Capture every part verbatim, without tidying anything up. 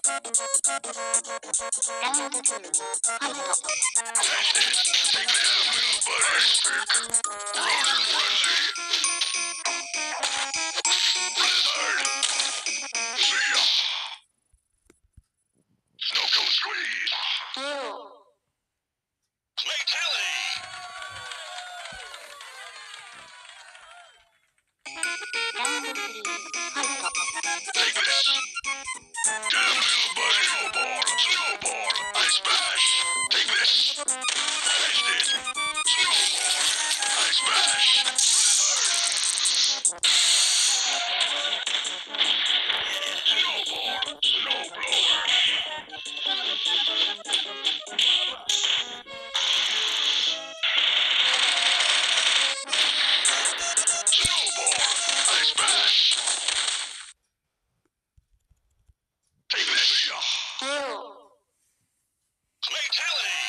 Round two. Fight. Take this, little buddy. Round and frenzy. Blizzard. See ya. Snow cone squeeze. Two. Fatality. Round three. Fight. Take this. Get him, little buddy. Snowball. Snowball. Ice smash. Take this. Taste it. Snowball. Ice smash. Snowball. Snowblower. Snowball. Ice smash. Take this. Two. Fatality.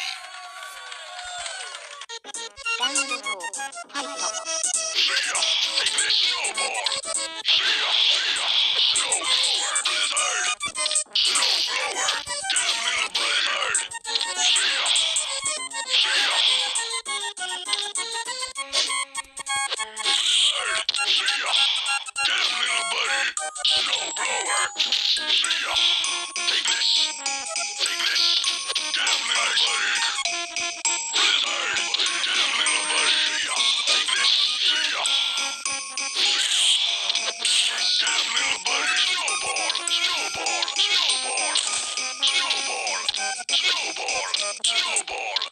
Round four. Fight. See ya. Take this. Snowball. See ya. See ya. Snowblower. Blizzard. Snowblower. Get him, little blizzard. See ya. See ya. Blizzard. See ya. Get him, little buddy. Snowblower. See ya. Take this. Take this. Get him, little buddy. Blizzard. Get him, little buddy. See ya. Take this. See ya. See ya. Get him, little buddy. Snowball. Snowball. Snowball. Snowball. Snowball. Snowball.